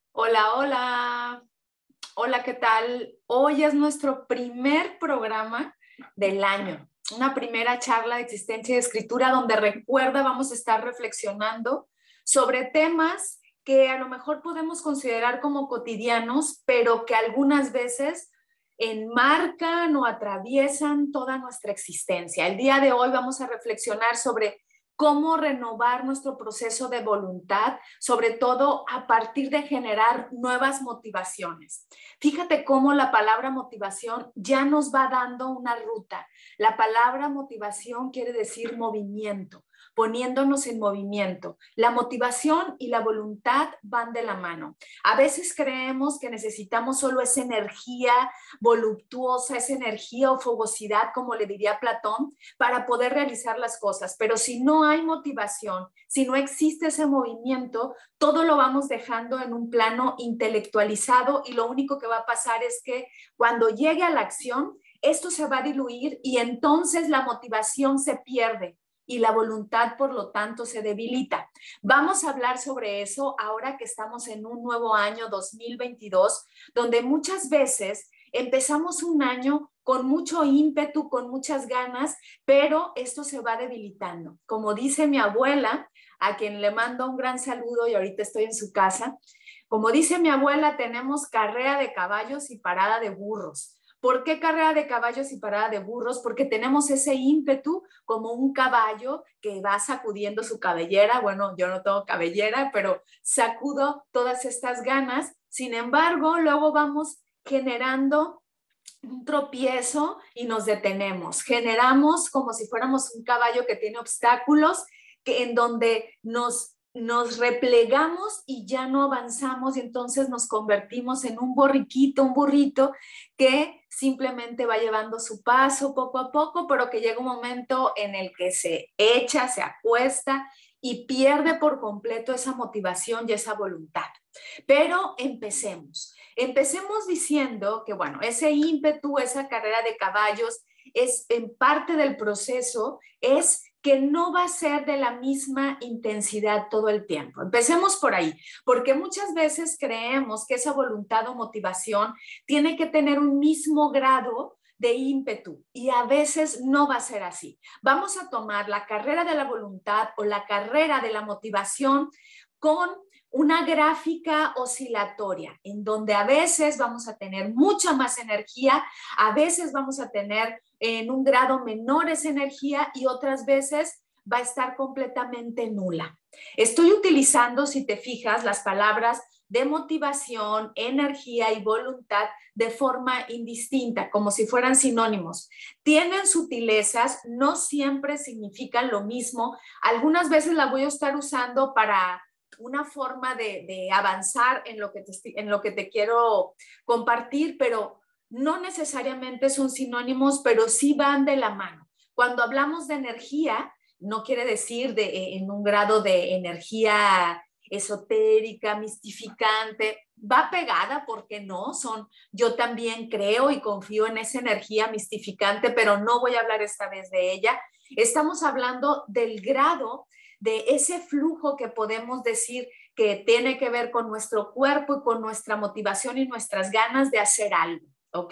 Hola, hola. Hola, ¿qué tal? Hoy es nuestro primer programa del año, una primera charla de existencia y de escritura donde recuerda vamos a estar reflexionando sobre temas que a lo mejor podemos considerar como cotidianos, pero que algunas veces enmarcan o atraviesan toda nuestra existencia. El día de hoy vamos a reflexionar sobre cómo renovar nuestro proceso de voluntad, sobre todo a partir de generar nuevas motivaciones. Fíjate cómo la palabra motivación ya nos va dando una ruta. La palabra motivación quiere decir movimiento, poniéndonos en movimiento. La motivación y la voluntad van de la mano. A veces creemos que necesitamos solo esa energía voluptuosa, esa energía o fogosidad, como le diría Platón, para poder realizar las cosas. Pero si no hay motivación, si no existe ese movimiento, todo lo vamos dejando en un plano intelectualizado y lo único que va a pasar es que cuando llegue a la acción, esto se va a diluir y entonces la motivación se pierde y la voluntad, por lo tanto, se debilita. Vamos a hablar sobre eso ahora que estamos en un nuevo año 2022, donde muchas veces empezamos un año con mucho ímpetu, con muchas ganas, pero esto se va debilitando. Como dice mi abuela, a quien le mando un gran saludo y ahorita estoy en su casa, como dice mi abuela, tenemos carrera de caballos y parada de burros. ¿Por qué carrera de caballos y parada de burros? Porque tenemos ese ímpetu como un caballo que va sacudiendo su cabellera. Bueno, yo no tengo cabellera, pero sacudo todas estas ganas. Sin embargo, luego vamos generando un tropiezo y nos detenemos. Generamos como si fuéramos un caballo que tiene obstáculos, que en donde nos replegamos y ya no avanzamos y entonces nos convertimos en un borriquito, un burrito que simplemente va llevando su paso poco a poco, pero que llega un momento en el que se echa, se acuesta y pierde por completo esa motivación y esa voluntad. Pero empecemos diciendo que, bueno, ese ímpetu, esa carrera de caballos, es en parte del proceso, es que no va a ser de la misma intensidad todo el tiempo. Empecemos por ahí, porque muchas veces creemos que esa voluntad o motivación tiene que tener un mismo grado de ímpetu y a veces no va a ser así. Vamos a tomar la carrera de la voluntad o la carrera de la motivación con una gráfica oscilatoria, en donde a veces vamos a tener mucha más energía, a veces vamos a tener en un grado menor esa energía y otras veces va a estar completamente nula. Estoy utilizando, si te fijas, las palabras de motivación, energía y voluntad de forma indistinta, como si fueran sinónimos. Tienen sutilezas, no siempre significan lo mismo. Algunas veces la voy a estar usando para una forma de avanzar en lo que te quiero compartir, pero no necesariamente son sinónimos, pero sí van de la mano. Cuando hablamos de energía, no quiere decir en un grado de energía esotérica, mistificante, va pegada, porque no, yo también creo y confío en esa energía mistificante, pero no voy a hablar esta vez de ella. Estamos hablando del grado de ese flujo que podemos decir que tiene que ver con nuestro cuerpo y con nuestra motivación y nuestras ganas de hacer algo, ¿ok?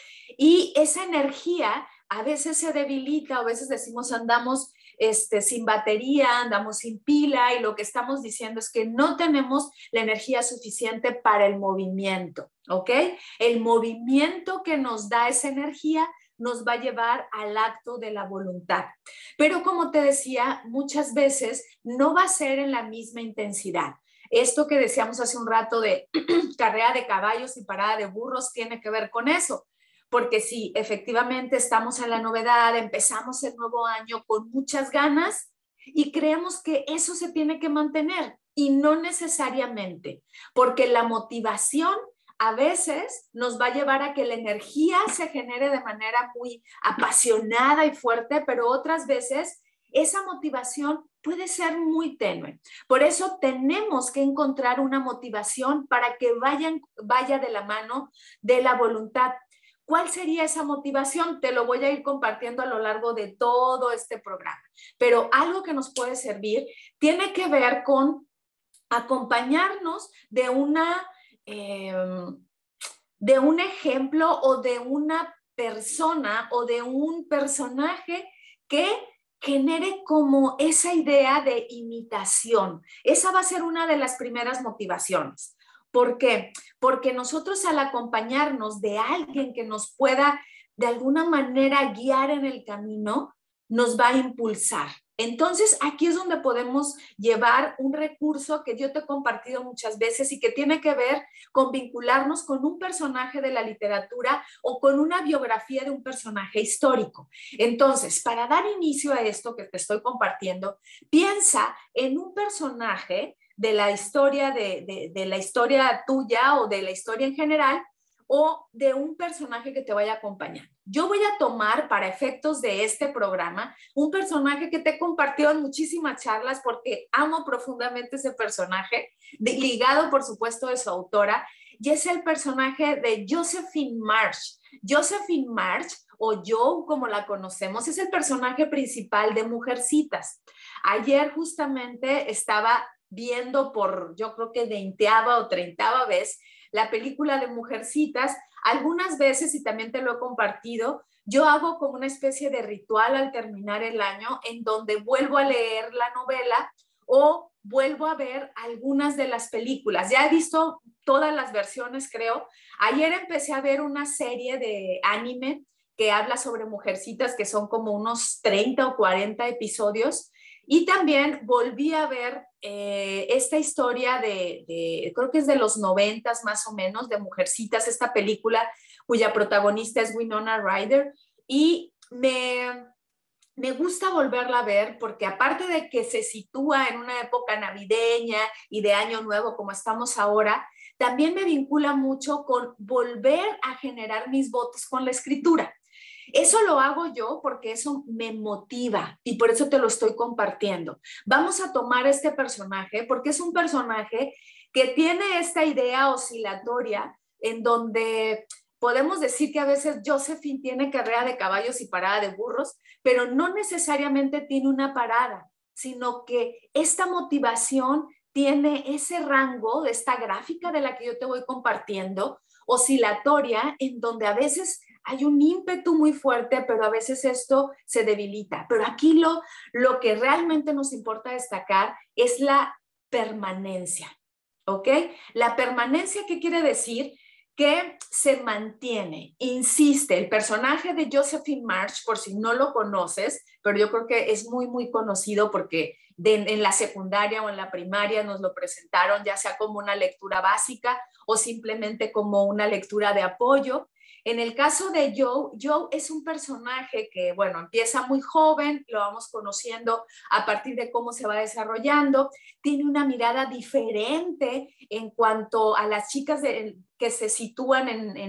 Y esa energía a veces se debilita, a veces decimos andamos sin batería, andamos sin pila y lo que estamos diciendo es que no tenemos la energía suficiente para el movimiento, ¿ok? El movimiento que nos da esa energía nos va a llevar al acto de la voluntad. Pero como te decía, muchas veces no va a ser en la misma intensidad. Esto que decíamos hace un rato de carrera de caballos y parada de burros tiene que ver con eso. Porque sí, efectivamente estamos en la novedad, empezamos el nuevo año con muchas ganas y creemos que eso se tiene que mantener y no necesariamente, porque la motivación a veces nos va a llevar a que la energía se genere de manera muy apasionada y fuerte, pero otras veces esa motivación puede ser muy tenue. Por eso tenemos que encontrar una motivación para que vaya de la mano de la voluntad. ¿Cuál sería esa motivación? Te lo voy a ir compartiendo a lo largo de todo este programa. Pero algo que nos puede servir tiene que ver con acompañarnos de una de un ejemplo o de una persona o de un personaje que genere como esa idea de imitación. Esa va a ser una de las primeras motivaciones. ¿Por qué? Porque nosotros al acompañarnos de alguien que nos pueda de alguna manera guiar en el camino, nos va a impulsar. Entonces, aquí es donde podemos llevar un recurso que yo te he compartido muchas veces y que tiene que ver con vincularnos con un personaje de la literatura o con una biografía de un personaje histórico. Entonces, para dar inicio a esto que te estoy compartiendo, piensa en un personaje de la historia, de la historia tuya o de la historia en general, o de un personaje que te vaya a acompañar. Yo voy a tomar para efectos de este programa un personaje que te he compartido en muchísimas charlas porque amo profundamente ese personaje, ligado por supuesto de su autora, y es el personaje de Josephine Marsh. Josephine Marsh, o Joe como la conocemos, es el personaje principal de Mujercitas. Ayer justamente estaba viendo por, yo creo que 20ª o 30ª vez, la película de Mujercitas. Algunas veces, y también te lo he compartido, yo hago como una especie de ritual al terminar el año en donde vuelvo a leer la novela o vuelvo a ver algunas de las películas. Ya he visto todas las versiones, creo. Ayer empecé a ver una serie de anime que habla sobre Mujercitas, que son como unos 30 o 40 episodios. Y también volví a ver esta historia creo que es de los 90 más o menos, de Mujercitas, esta película cuya protagonista es Winona Ryder. Y me gusta volverla a ver porque aparte de que se sitúa en una época navideña y de Año Nuevo como estamos ahora, también me vincula mucho con volver a generar mis votos con la escritura. Eso lo hago yo porque eso me motiva y por eso te lo estoy compartiendo. Vamos a tomar este personaje porque es un personaje que tiene esta idea oscilatoria en donde podemos decir que a veces Josephine tiene carrera de caballos y parada de burros, pero no necesariamente tiene una parada, sino que esta motivación tiene ese rango de esta gráfica de la que yo te voy compartiendo, oscilatoria, en donde a veces hay un ímpetu muy fuerte, pero a veces esto se debilita. Pero aquí lo que realmente nos importa destacar es la permanencia, ¿ok? La permanencia, ¿qué quiere decir? Que se mantiene, insiste. El personaje de Josephine Marsh, por si no lo conoces, pero yo creo que es muy, muy conocido porque en la secundaria o en la primaria nos lo presentaron, ya sea como una lectura básica o simplemente como una lectura de apoyo. En el caso de Joe es un personaje que, bueno, empieza muy joven, lo vamos conociendo a partir de cómo se va desarrollando, tiene una mirada diferente en cuanto a las chicas que se sitúan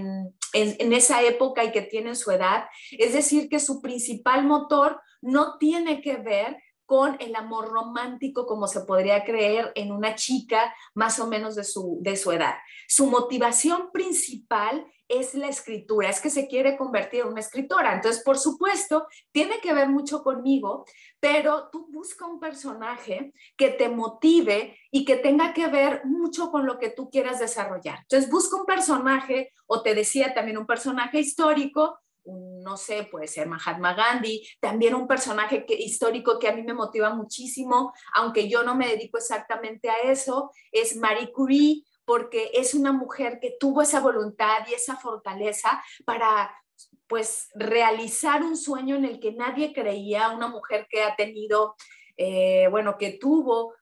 en esa época y que tienen su edad, es decir, que su principal motor no tiene que ver con el amor romántico como se podría creer en una chica más o menos de su edad. Su motivación principal es la escritura, es que se quiere convertir en una escritora. Entonces, por supuesto, tiene que ver mucho conmigo, pero tú busca un personaje que te motive y que tenga que ver mucho con lo que tú quieras desarrollar. Entonces, busca un personaje, o te decía también un personaje histórico, no sé, puede ser Mahatma Gandhi, también un personaje histórico que a mí me motiva muchísimo, aunque yo no me dedico exactamente a eso, es Marie Curie, porque es una mujer que tuvo esa voluntad y esa fortaleza para, pues, realizar un sueño en el que nadie creía, una mujer que ha tenido, bueno, que tuvo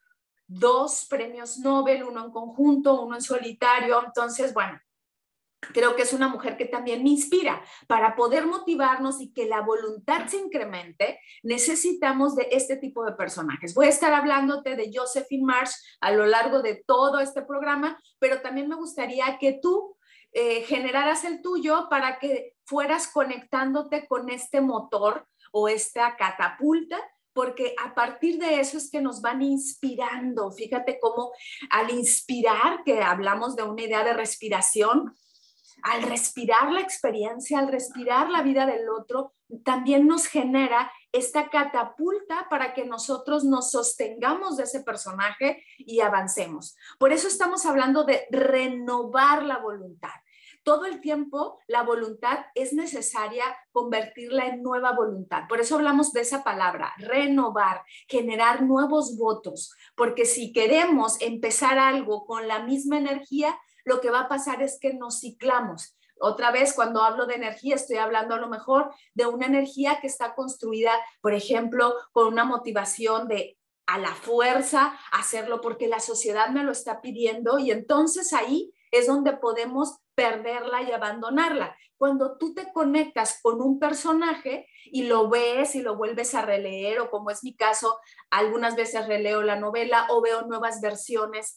2 premios Nobel, uno en conjunto, uno en solitario. Entonces, bueno, creo que es una mujer que también me inspira. Para poder motivarnos y que la voluntad se incremente, necesitamos de este tipo de personajes. Voy a estar hablándote de Josephine Marsh a lo largo de todo este programa, pero también me gustaría que tú generaras el tuyo para que fueras conectándote con este motor o esta catapulta, porque a partir de eso es que nos van inspirando. Fíjate cómo al inspirar, que hablamos de una idea de respiración, al respirar la experiencia, al respirar la vida del otro, también nos genera esta catapulta para que nosotros nos sostengamos de ese personaje y avancemos. Por eso estamos hablando de renovar la voluntad. Todo el tiempo la voluntad es necesaria convertirla en nueva voluntad. Por eso hablamos de esa palabra, renovar, generar nuevos votos, porque si queremos empezar algo con la misma energía, lo que va a pasar es que nos ciclamos. Otra vez, cuando hablo de energía, estoy hablando a lo mejor de una energía que está construida, por ejemplo, con una motivación de a la fuerza hacerlo porque la sociedad me lo está pidiendo, y entonces ahí es donde podemos perderla y abandonarla. Cuando tú te conectas con un personaje y lo ves y lo vuelves a releer, o como es mi caso, algunas veces releo la novela o veo nuevas versiones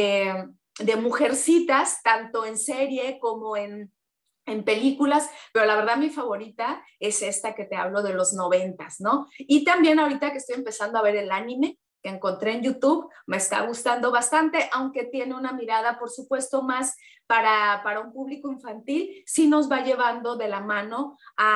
de Mujercitas, tanto en serie como en películas, pero la verdad mi favorita es esta que te hablo de los 90s, ¿no? Y también ahorita que estoy empezando a ver el anime que encontré en YouTube, me está gustando bastante, aunque tiene una mirada, por supuesto, más para un público infantil, sí nos va llevando de la mano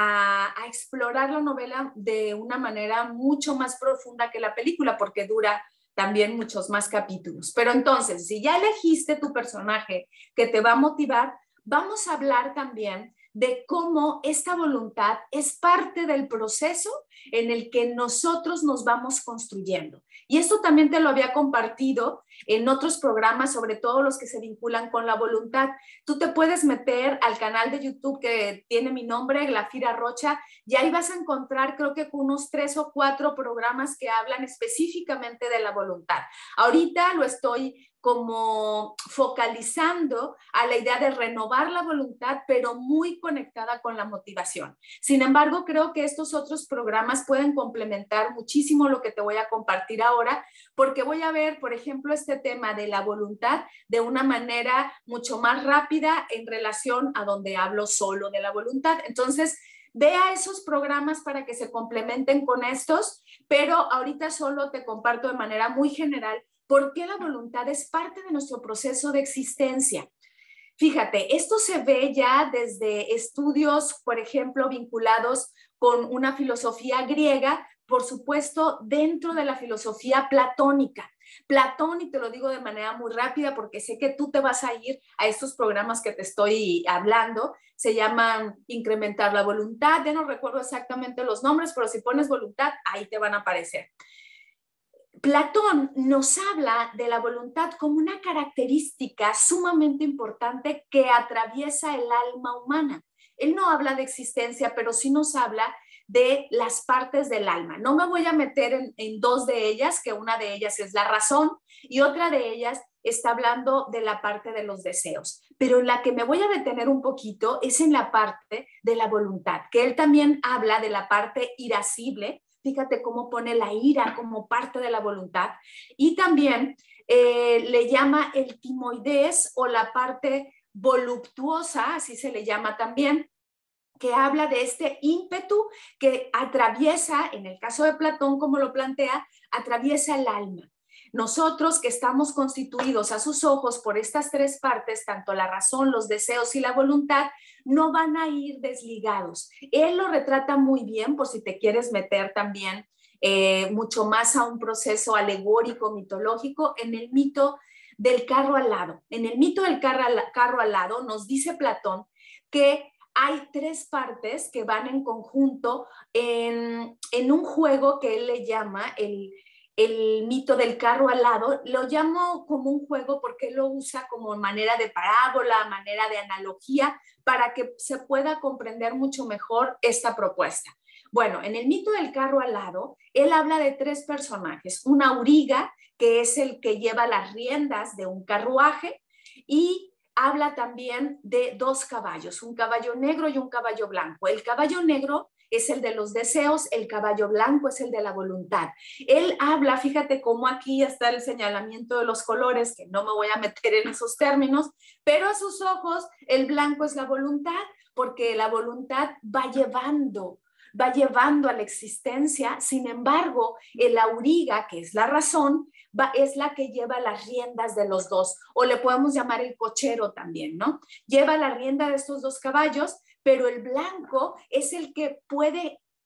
a explorar la novela de una manera mucho más profunda que la película, porque dura también muchos más capítulos. Pero entonces, si ya elegiste tu personaje que te va a motivar, vamos a hablar también de cómo esta voluntad es parte del proceso en el que nosotros nos vamos construyendo. Y esto también te lo había compartido en otros programas, sobre todo los que se vinculan con la voluntad. Tú te puedes meter al canal de YouTube que tiene mi nombre, Glafira Rocha, y ahí vas a encontrar, creo que unos 3 o 4 programas que hablan específicamente de la voluntad. Ahorita lo estoy como focalizando a la idea de renovar la voluntad, pero muy conectada con la motivación. Sin embargo, creo que estos otros programas pueden complementar muchísimo lo que te voy a compartir ahora, porque voy a ver, por ejemplo, este tema de la voluntad de una manera mucho más rápida en relación a donde hablo solo de la voluntad. Entonces, vea esos programas para que se complementen con estos, pero ahorita solo te comparto de manera muy general por qué la voluntad es parte de nuestro proceso de existencia. Fíjate, esto se ve ya desde estudios, por ejemplo, vinculados con una filosofía griega, por supuesto, dentro de la filosofía platónica. Platón, y te lo digo de manera muy rápida porque sé que tú te vas a ir a estos programas que te estoy hablando, se llaman Incrementar la Voluntad, ya no recuerdo exactamente los nombres, pero si pones voluntad, ahí te van a aparecer. Platón nos habla de la voluntad como una característica sumamente importante que atraviesa el alma humana. Él no habla de existencia, pero sí nos habla de las partes del alma. No me voy a meter en 2 de ellas, que una de ellas es la razón y otra de ellas está hablando de la parte de los deseos. Pero en la que me voy a detener un poquito es en la parte de la voluntad, que él también habla de la parte irascible. Fíjate cómo pone la ira como parte de la voluntad. Y también le llama el timoides o la parte voluptuosa, así se le llama también, que habla de este ímpetu que atraviesa, en el caso de Platón, como lo plantea, atraviesa el alma. Nosotros que estamos constituidos a sus ojos por estas 3 partes, tanto la razón, los deseos y la voluntad, no van a ir desligados. Él lo retrata muy bien, por si te quieres meter también mucho más a un proceso alegórico, mitológico, en el mito del carro alado. En el mito del carro alado nos dice Platón que hay 3 partes que van en conjunto en un juego que él le llama el mito del carro alado. Lo llamo como un juego porque lo usa como manera de parábola, manera de analogía, para que se pueda comprender mucho mejor esta propuesta. Bueno, en el mito del carro alado, él habla de 3 personajes. Un auriga, que es el que lleva las riendas de un carruaje, y habla también de 2 caballos, un caballo negro y un caballo blanco. El caballo negro es el de los deseos, el caballo blanco es el de la voluntad. Él habla, fíjate cómo aquí está el señalamiento de los colores, que no me voy a meter en esos términos, pero a sus ojos el blanco es la voluntad, porque la voluntad va llevando a la existencia. Sin embargo, el auriga, que es la razón, es la que lleva las riendas de los 2, o le podemos llamar el cochero también, ¿no? Lleva la rienda de estos 2 caballos, pero el blanco es el que puede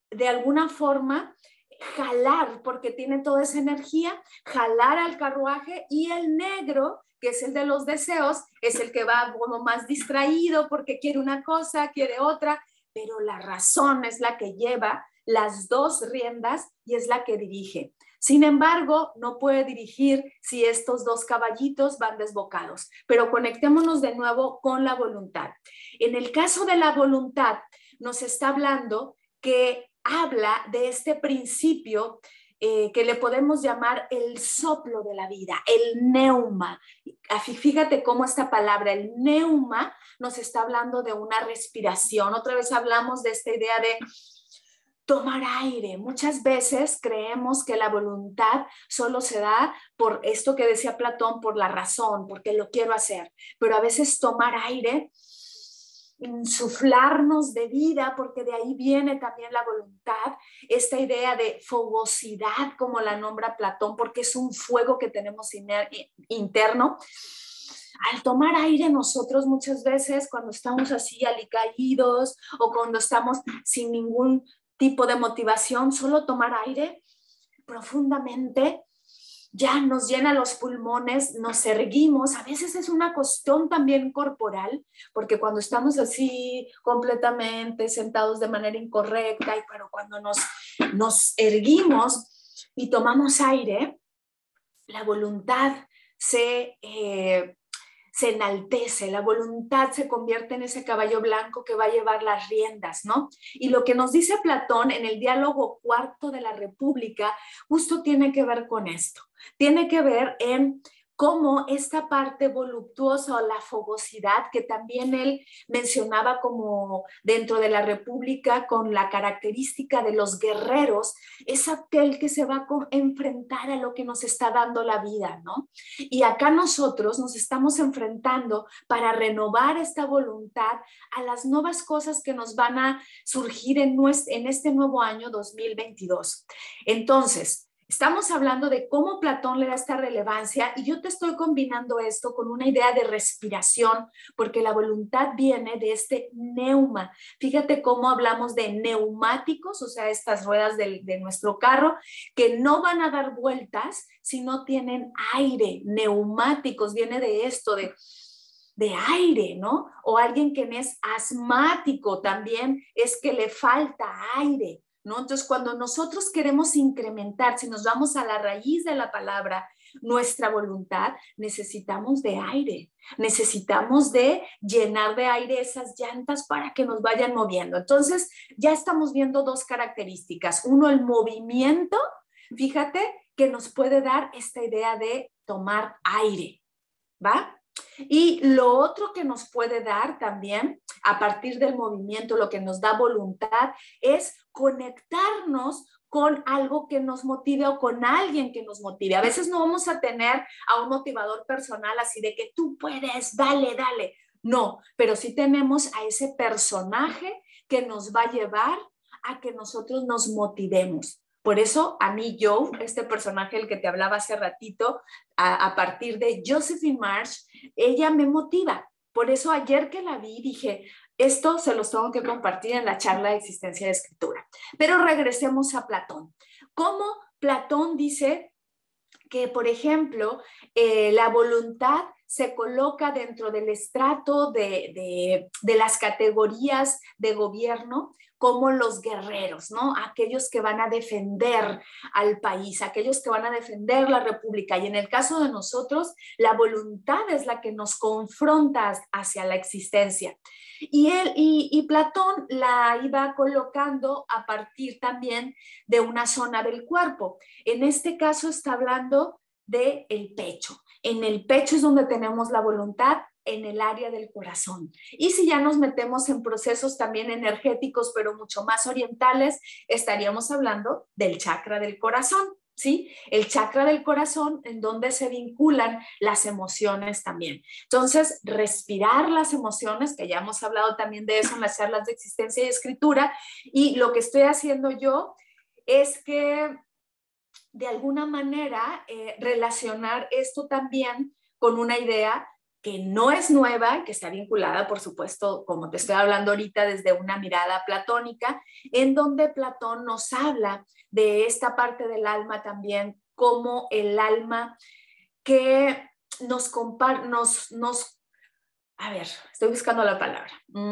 de alguna forma jalar, porque tiene toda esa energía, jalar al carruaje, y el negro, que es el de los deseos, es el que va como más distraído porque quiere una cosa, quiere otra, pero la razón es la que lleva las dos riendas y es la que dirige. Sin embargo, no puede dirigir si estos dos caballitos van desbocados. Pero conectémonos de nuevo con la voluntad. En el caso de la voluntad, nos está hablando que habla de este principio que le podemos llamar el soplo de la vida, el neuma. Fíjate cómo esta palabra, el neuma, nos está hablando de una respiración. Otra vez hablamos de esta idea de tomar aire. Muchas veces creemos que la voluntad solo se da por esto que decía Platón, por la razón, porque lo quiero hacer. Pero a veces tomar aire, insuflarnos de vida, porque de ahí viene también la voluntad, esta idea de fogosidad, como la nombra Platón, porque es un fuego que tenemos interno. Al tomar aire nosotros muchas veces, cuando estamos así alicaídos o cuando estamos sin ningún tipo de motivación, solo tomar aire profundamente ya nos llena los pulmones, nos erguimos. A veces es una cuestión también corporal, porque cuando estamos así completamente sentados de manera incorrecta, pero cuando nos erguimos y tomamos aire, la voluntad se enaltece, la voluntad se convierte en ese caballo blanco que va a llevar las riendas, ¿no? Y lo que nos dice Platón en el diálogo cuarto de la República justo tiene que ver con esto, tiene que ver en cómo esta parte voluptuosa o la fogosidad que también él mencionaba como dentro de la República con la característica de los guerreros, es aquel que se va a enfrentar a lo que nos está dando la vida, ¿no? Y acá nosotros nos estamos enfrentando para renovar esta voluntad a las nuevas cosas que nos van a surgir en este nuevo año 2022. Entonces, estamos hablando de cómo Platón le da esta relevancia y yo te estoy combinando esto con una idea de respiración, porque la voluntad viene de este neuma. Fíjate cómo hablamos de neumáticos, o sea, estas ruedas de nuestro carro, que no van a dar vueltas si no tienen aire. Neumáticos, viene de esto, de aire, ¿no? O alguien que es asmático también es que le falta aire, ¿no? Entonces, cuando nosotros queremos incrementar, si nos vamos a la raíz de la palabra, nuestra voluntad, necesitamos de aire, necesitamos de llenar de aire esas llantas para que nos vayan moviendo. Entonces, ya estamos viendo dos características. Uno, el movimiento, fíjate, que nos puede dar esta idea de tomar aire, ¿va? Y lo otro que nos puede dar también, a partir del movimiento, lo que nos da voluntad, es conectarnos con algo que nos motive o con alguien que nos motive. A veces no vamos a tener a un motivador personal así de que tú puedes, dale, dale. No, pero sí tenemos a ese personaje que nos va a llevar a que nosotros nos motivemos. Por eso a mí Joe, este personaje del que te hablaba hace ratito, a partir de Josephine Marsh, ella me motiva. Por eso ayer que la vi dije, esto se los tengo que compartir en la charla de existencia de escritura. Pero regresemos a Platón. ¿Cómo Platón dice que, por ejemplo, la voluntad se coloca dentro del estrato de las categorías de gobierno como los guerreros, ¿no? Aquellos que van a defender al país, aquellos que van a defender la república. Y en el caso de nosotros, la voluntad es la que nos confronta hacia la existencia. Y Platón la iba colocando a partir también de una zona del cuerpo. En este caso está hablando del pecho. En el pecho es donde tenemos la voluntad, en el área del corazón. Y si ya nos metemos en procesos también energéticos, pero mucho más orientales, estaríamos hablando del chakra del corazón, ¿sí? El chakra del corazón en donde se vinculan las emociones también. Entonces, respirar las emociones, que ya hemos hablado también de eso en las charlas de existencia y escritura, y lo que estoy haciendo yo es que de alguna manera relacionar esto también con una idea que no es nueva, que está vinculada, por supuesto, como te estoy hablando ahorita, desde una mirada platónica, en donde Platón nos habla de esta parte del alma también como el alma que nos comparte, a ver, estoy buscando la palabra,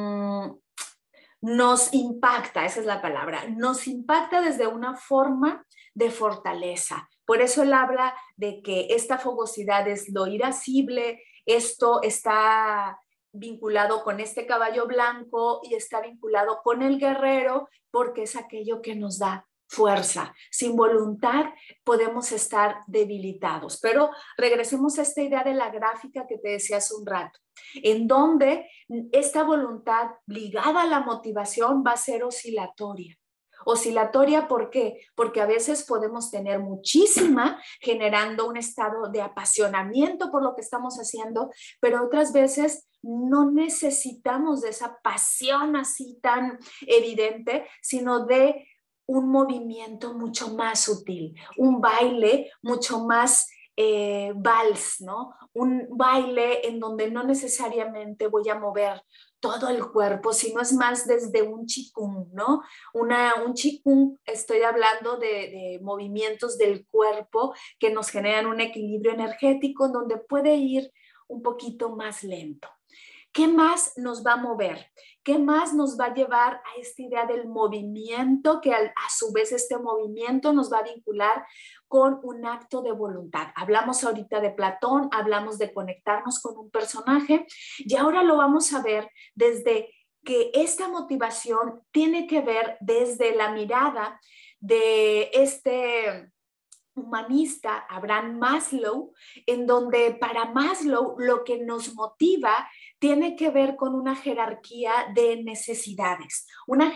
nos impacta, esa es la palabra, nos impacta desde una forma de fortaleza. Por eso él habla de que esta fogosidad es lo irascible, esto está vinculado con este caballo blanco y está vinculado con el guerrero porque es aquello que nos da fuerza. Sin voluntad podemos estar debilitados. Pero regresemos a esta idea de la gráfica que te decía hace un rato, en donde esta voluntad ligada a la motivación va a ser oscilatoria. Oscilatoria, ¿por qué? Porque a veces podemos tener muchísima, generando un estado de apasionamiento por lo que estamos haciendo, pero otras veces no necesitamos de esa pasión así tan evidente, sino de un movimiento mucho más sutil, un baile mucho más vals, ¿no? Un baile en donde no necesariamente voy a mover todo el cuerpo, sino es más desde un qigong, ¿no? Un qigong, estoy hablando de movimientos del cuerpo que nos generan un equilibrio energético en donde puede ir un poquito más lento. ¿Qué más nos va a mover? ¿Qué más nos va a llevar a esta idea del movimiento, que a su vez este movimiento nos va a vincular con un acto de voluntad? Hablamos ahorita de Platón, hablamos de conectarnos con un personaje y ahora lo vamos a ver desde que esta motivación tiene que ver desde la mirada de este humanista Abraham Maslow, en donde para Maslow lo que nos motiva tiene que ver con una jerarquía de necesidades,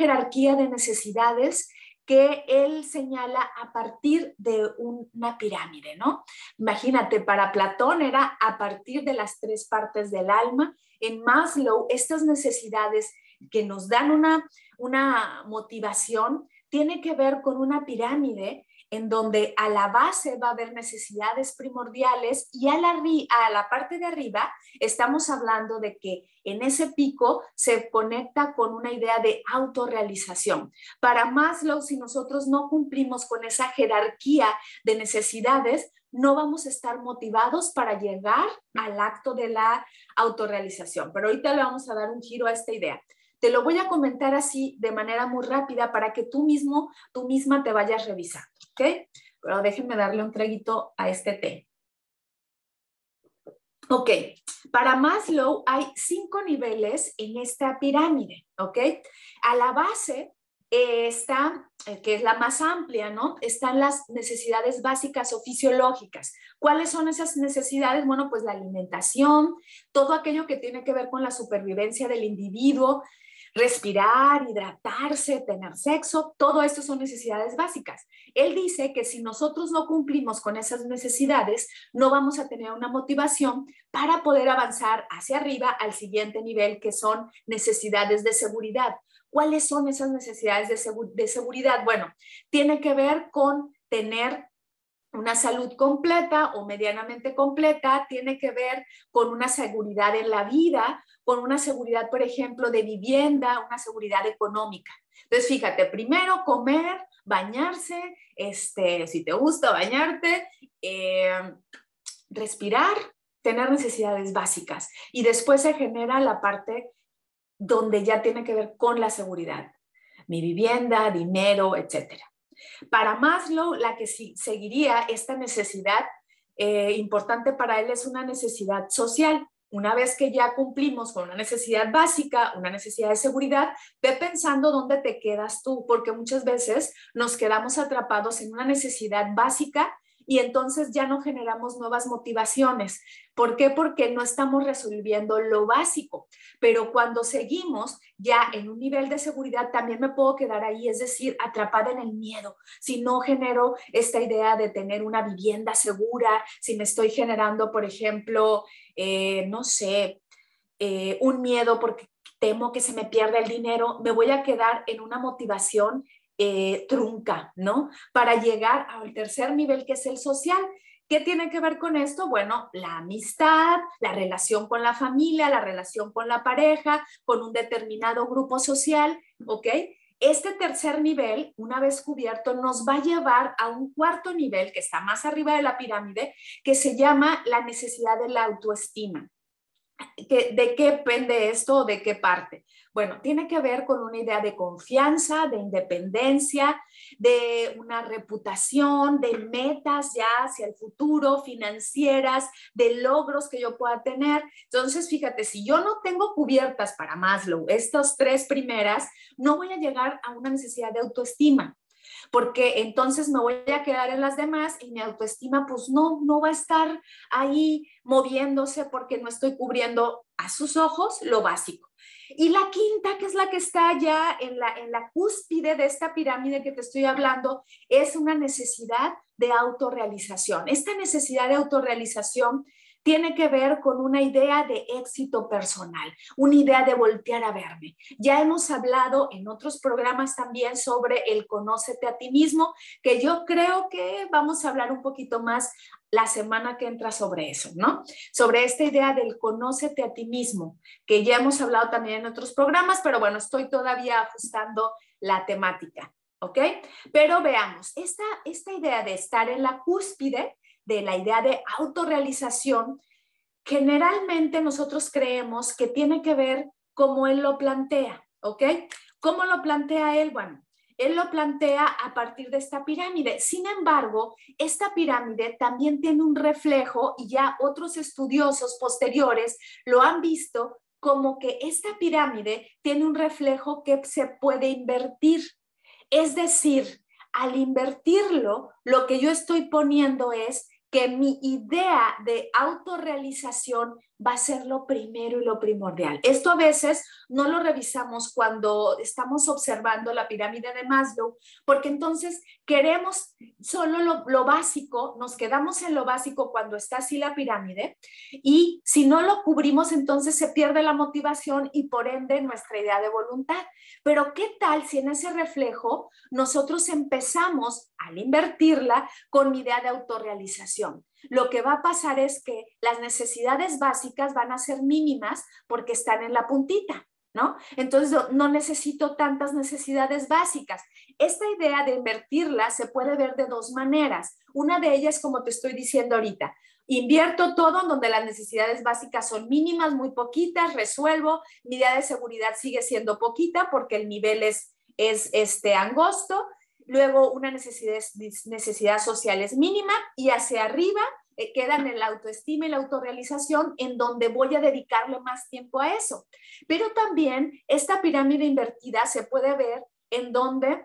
que él señala a partir de una pirámide, ¿no? Imagínate, para Platón era a partir de las 3 partes del alma. En Maslow, estas necesidades que nos dan una motivación tiene que ver con una pirámide en donde a la base va a haber necesidades primordiales y a la parte de arriba estamos hablando de que en ese pico se conecta con una idea de autorrealización. Para Maslow, si nosotros no cumplimos con esa jerarquía de necesidades, no vamos a estar motivados para llegar al acto de la autorrealización. Pero ahorita le vamos a dar un giro a esta idea. Te lo voy a comentar así de manera muy rápida para que tú misma te vayas revisando, ¿ok? Pero déjenme darle un traguito a este té. Ok, para Maslow hay 5 niveles en esta pirámide, ¿ok? A la base está, que es la más amplia, ¿no? Están las necesidades básicas o fisiológicas. ¿Cuáles son esas necesidades? Bueno, pues la alimentación, todo aquello que tiene que ver con la supervivencia del individuo, respirar, hidratarse, tener sexo, todo esto son necesidades básicas. Él dice que si nosotros no cumplimos con esas necesidades, no vamos a tener una motivación para poder avanzar hacia arriba al siguiente nivel, que son necesidades de seguridad. ¿Cuáles son esas necesidades de seguridad? Bueno, tiene que ver con tener una salud completa o medianamente completa, tiene que ver con una seguridad en la vida, con una seguridad, por ejemplo, de vivienda, una seguridad económica. Entonces, fíjate, primero comer, bañarse, si te gusta bañarte, respirar, tener necesidades básicas. Y después se genera la parte donde ya tiene que ver con la seguridad, mi vivienda, dinero, etcétera. Para Maslow, la que seguiría esta necesidad importante para él es una necesidad social. Una vez que ya cumplimos con una necesidad básica, una necesidad de seguridad, ve pensando dónde te quedas tú, porque muchas veces nos quedamos atrapados en una necesidad básica y entonces ya no generamos nuevas motivaciones. ¿Por qué? Porque no estamos resolviendo lo básico. Pero cuando seguimos ya en un nivel de seguridad, también me puedo quedar ahí, es decir, atrapada en el miedo. Si no genero esta idea de tener una vivienda segura, si me estoy generando, por ejemplo, no sé, un miedo porque temo que se me pierda el dinero, me voy a quedar en una motivación trunca, ¿no? Para llegar al tercer nivel, que es el social, ¿Qué tiene que ver con esto? Bueno, la amistad, la relación con la familia, la relación con la pareja, con un determinado grupo social, ¿ok? Este tercer nivel, una vez cubierto, nos va a llevar a un cuarto nivel que está más arriba de la pirámide, que se llama la necesidad de la autoestima. ¿De qué depende esto o de qué parte? Bueno, tiene que ver con una idea de confianza, de independencia, de una reputación, de metas ya hacia el futuro, financieras, de logros que yo pueda tener. Entonces, fíjate, si yo no tengo cubiertas para Maslow estas tres primeras, no voy a llegar a una necesidad de autoestima, porque entonces me voy a quedar en las demás y mi autoestima pues no va a estar ahí moviéndose porque no estoy cubriendo a sus ojos lo básico. Y la quinta, que es la que está ya en la cúspide de esta pirámide que te estoy hablando, es una necesidad de autorrealización. Esta necesidad de autorrealización tiene que ver con una idea de éxito personal, una idea de voltear a verme. Ya hemos hablado en otros programas también sobre el conócete a ti mismo, que yo creo que vamos a hablar un poquito más la semana que entra sobre eso, ¿no? Sobre esta idea del conócete a ti mismo, que ya hemos hablado también en otros programas, pero bueno, estoy todavía ajustando la temática, ¿ok? Pero veamos, esta idea de estar en la cúspide, de la idea de autorrealización, generalmente nosotros creemos que tiene que ver cómo él lo plantea, ¿ok? ¿Cómo lo plantea él? Bueno, él lo plantea a partir de esta pirámide. Sin embargo, esta pirámide también tiene un reflejo y ya otros estudiosos posteriores lo han visto como que esta pirámide tiene un reflejo que se puede invertir. Es decir, al invertirlo, lo que yo estoy poniendo es que mi idea de autorrealización va a ser lo primero y lo primordial. Esto a veces no lo revisamos cuando estamos observando la pirámide de Maslow, porque entonces queremos solo lo básico, nos quedamos en lo básico cuando está así la pirámide, y si no lo cubrimos, entonces se pierde la motivación y por ende nuestra idea de voluntad. Pero ¿qué tal si en ese reflejo nosotros empezamos al invertirla con mi idea de autorrealización? Lo que va a pasar es que las necesidades básicas van a ser mínimas porque están en la puntita, ¿no? Entonces no necesito tantas necesidades básicas. Esta idea de invertirla se puede ver de dos maneras. Una de ellas, como te estoy diciendo ahorita, invierto todo en donde las necesidades básicas son mínimas, muy poquitas, resuelvo, mi idea de seguridad sigue siendo poquita porque el nivel es angosto. Luego una necesidad social es mínima y hacia arriba quedan en la autoestima y la autorrealización, en donde voy a dedicarle más tiempo a eso. Pero también esta pirámide invertida se puede ver en donde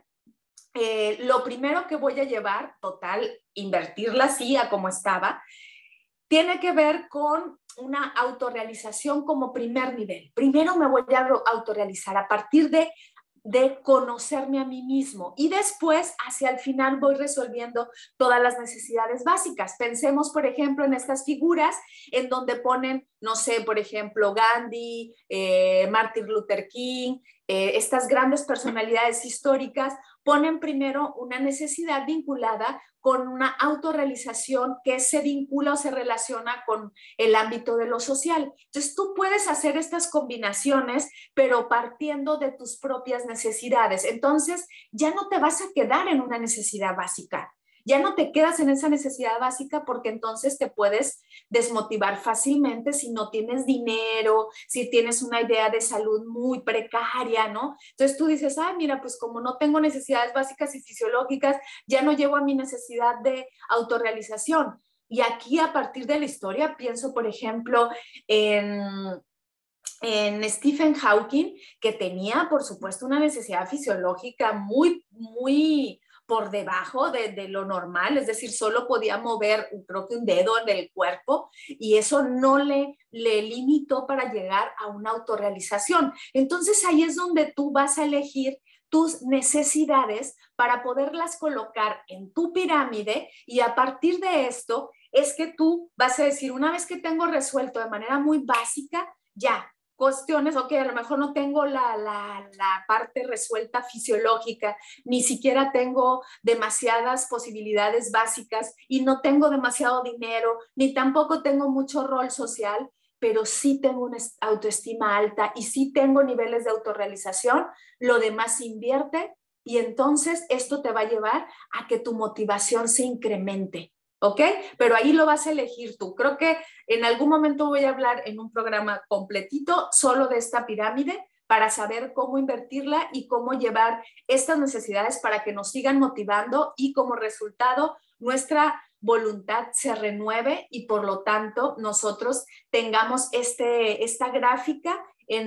lo primero que voy a llevar, total, invertirla así a como estaba, tiene que ver con una autorrealización como primer nivel. Primero me voy a autorrealizar a partir de conocerme a mí mismo y después hacia el final voy resolviendo todas las necesidades básicas. Pensemos, por ejemplo, en estas figuras en donde ponen, no sé, por ejemplo, Gandhi, Martin Luther King, estas grandes personalidades históricas ponen primero una necesidad vinculada con una autorrealización que se vincula o se relaciona con el ámbito de lo social. Entonces tú puedes hacer estas combinaciones, pero partiendo de tus propias necesidades. Entonces ya no te vas a quedar en una necesidad básica. Ya no te quedas en esa necesidad básica porque entonces te puedes desmotivar fácilmente si no tienes dinero, si tienes una idea de salud muy precaria, ¿no? Entonces tú dices, ah, mira, pues como no tengo necesidades básicas y fisiológicas, ya no llego a mi necesidad de autorrealización. Y aquí a partir de la historia pienso, por ejemplo, en Stephen Hawking, que tenía, por supuesto, una necesidad fisiológica muy por debajo de lo normal, es decir, solo podía mover, creo que un dedo del cuerpo, y eso no le limitó para llegar a una autorrealización. Entonces ahí es donde tú vas a elegir tus necesidades para poderlas colocar en tu pirámide, y a partir de esto es que tú vas a decir, una vez que tengo resuelto de manera muy básica, ya, cuestiones, ok, a lo mejor no tengo la parte resuelta fisiológica, ni siquiera tengo demasiadas posibilidades básicas y no tengo demasiado dinero, ni tampoco tengo mucho rol social, pero sí tengo una autoestima alta y sí tengo niveles de autorrealización, lo demás se invierte y entonces esto te va a llevar a que tu motivación se incremente. ¿Ok? Pero ahí lo vas a elegir tú. Creo que en algún momento voy a hablar en un programa completito solo de esta pirámide para saber cómo invertirla y cómo llevar estas necesidades para que nos sigan motivando y como resultado nuestra voluntad se renueve y por lo tanto nosotros tengamos esta gráfica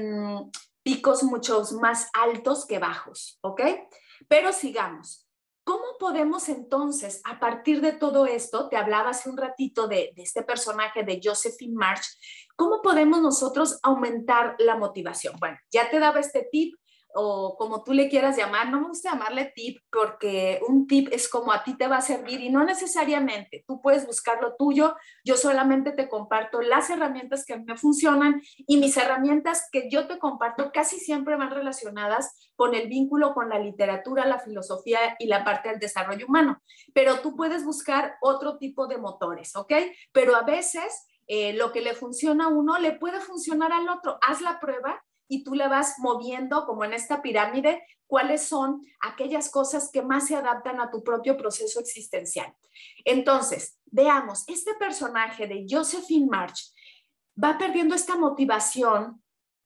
en picos mucho más altos que bajos, ¿ok? Pero sigamos. ¿Cómo podemos entonces, a partir de todo esto, te hablaba hace un ratito de este personaje de Josephine March, cómo podemos nosotros aumentar la motivación? Bueno, ya te daba este tip, o como tú le quieras llamar, no me gusta llamarle tip porque un tip es como a ti te va a servir y no necesariamente, tú puedes buscar lo tuyo, yo solamente te comparto las herramientas que a mí me funcionan y mis herramientas que yo te comparto casi siempre van relacionadas con el vínculo con la literatura, la filosofía y la parte del desarrollo humano, pero tú puedes buscar otro tipo de motores, ¿ok? Pero a veces lo que le funciona a uno le puede funcionar al otro, haz la prueba y tú le vas moviendo como en esta pirámide cuáles son aquellas cosas que más se adaptan a tu propio proceso existencial. Entonces, veamos, este personaje de Josephine March va perdiendo esta motivación